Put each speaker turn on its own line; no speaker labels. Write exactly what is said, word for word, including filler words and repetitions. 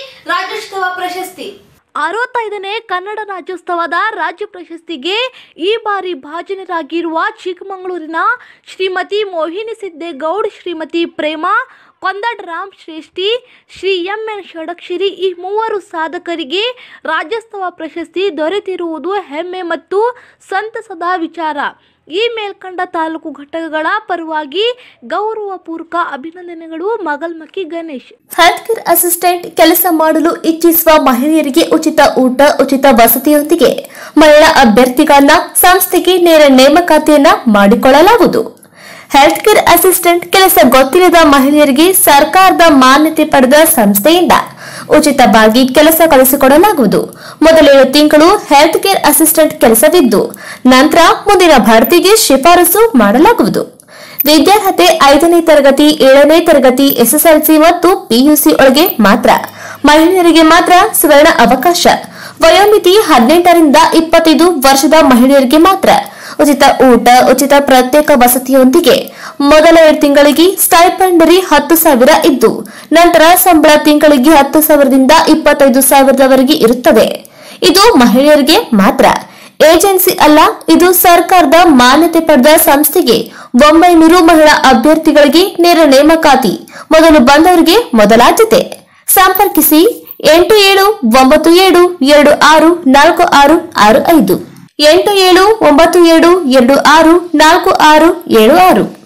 ರಾಜ್ಯೋತ್ಸವ ಪ್ರಶಸ್ತಿ.
ಅರವತ್ತೈದನೇ ಕನ್ನಡ ರಾಜ್ಯೋತ್ಸವದ ರಾಜ್ಯ ಪ್ರಶಸ್ತಿಗೆ ಈ ಬಾರಿ ಭಾಜನರಾಗಿರುವ ಚಿಕ್ಕಮಗಳೂರಿನ ಶ್ರೀಮತಿ ಮೋಹಿನಿ ಸಿದ್ದೇಗೌಡ್, ಶ್ರೀಮತಿ ಪ್ರೇಮಾ ಕೊಂದಡ್ರಾಮ್ ಶ್ರೇಷ್ಠಿ, ಶ್ರೀ ಎಂ ಎನ್ ಷಡಕ್ಷರಿ ಈ ಮೂವರು ಸಾಧಕರಿಗೆ ರಾಜ್ಯೋತ್ಸವ ಪ್ರಶಸ್ತಿ ದೊರೆತಿರುವುದು ಹೆಮ್ಮೆ ಮತ್ತು ಸಂತಸದ ವಿಚಾರ. ಈ ಮೇಲ್ಕಂಡ ತಾಲೂಕು ಘಟಕಗಳ ಪರವಾಗಿ ಗೌರವಪೂರ್ವಕ ಅಭಿನಂದನೆಗಳು. Magalmakki Ganesh.
Health care assistant ಕೆಲಸ ಮಾಡಲು ಇಚ್ಛಿಸುವ ಮಹಿಳೆಯರಿಗೆ ಉಚಿತ ಊಟ, ಉಚಿತ ವಸತಿಯೊಂದಿಗೆ ಮಹಿಳಾ ಅಭ್ಯರ್ಥಿಗಳನ್ನ ಸಂಸ್ಥೆಗೆ ನೇರ ನೇಮಕಾತಿಯನ್ನ ಮಾಡಿಕೊಳ್ಳಲಾಗುವುದು. ಹೆಲ್ತ್ ಕೇರ್ ಅಸಿಸ್ಟೆಂಟ್ ಕೆಲಸ ಗೊತ್ತಿಲ್ಲದ ಮಹಿಳೆಯರಿಗೆ ಸರ್ಕಾರದ ಮಾನ್ಯತೆ ಪಡೆದ ಸಂಸ್ಥೆಯಿಂದ ಉಚಿತವಾಗಿ ಕೆಲಸ ಕಲಿಸಿಕೊಡಲಾಗುವುದು. ಮೊದಲೇಳು ತಿಂಗಳು ಹೆಲ್ತ್ ಕೇರ್ ಅಸಿಸ್ಟೆಂಟ್ ಕೆಲಸವಿದ್ದು ನಂತರ ಮುಂದಿನ ಭರ್ತಿಗೆ ಶಿಫಾರಸು ಮಾಡಲಾಗುವುದು. ವಿದ್ಯಾರ್ಹತೆ ಐದನೇ ತರಗತಿ, ಏಳನೇ ತರಗತಿ, ಎಸ್ಎಸ್ಎಲ್ಸಿ ಮತ್ತು ಪಿಯುಸಿ ಒಳಗೆ ಮಾತ್ರ. ಮಹಿಳೆಯರಿಗೆ ಮಾತ್ರ ಸುವರ್ಣ ಅವಕಾಶ. ವಯೋಮಿತಿ ಹದಿನೆಂಟರಿಂದ ಇಪ್ಪತ್ತೈದು ವರ್ಷದ ಮಹಿಳೆಯರಿಗೆ ಮಾತ್ರ. ಉಚಿತ ಊಟ, ಉಚಿತ ಪ್ರತ್ಯೇಕ ವಸತಿಯೊಂದಿಗೆ ಮೊದಲ ಎರಡು ತಿಂಗಳಿಗೆ ಸ್ಟೈಪೆಂಡರಿ ಹತ್ತು ಸಾವಿರ ಇದ್ದು ನಂತರ ಸಂಬಳ ತಿಂಗಳಿಗೆ ಹತ್ತು ಸಾವಿರದಿಂದ ಇಪ್ಪತ್ತೈದು ಸಾವಿರದವರೆಗೆ ಇರುತ್ತದೆ. ಇದು ಮಹಿಳೆಯರಿಗೆ ಮಾತ್ರ. ಏಜೆನ್ಸಿ ಅಲ್ಲ, ಇದು ಸರ್ಕಾರದ ಮಾನ್ಯತೆ ಪಡೆದ ಸಂಸ್ಥೆಗೆ ಒಂಬೈನೂರು ಮಹಿಳಾ ಅಭ್ಯರ್ಥಿಗಳಿಗೆ ನೇರ ನೇಮಕಾತಿ. ಮೊದಲು ಬಂದವರಿಗೆ ಮೊದಲಾದ್ಯತೆ. ಸಂಪರ್ಕಿಸಿ ಎಂಟು ಏಳು ಒಂಬತ್ತು ಏಳು ಎರಡು ಆರು ನಾಲ್ಕು ಆರು ಆರು ಐದು ಎಂಟು ಏಳು ಒಂಬತ್ತು ಏಳು ಎರಡು ಆರು ನಾಲ್ಕು ಆರು ಏಳು ಆರು.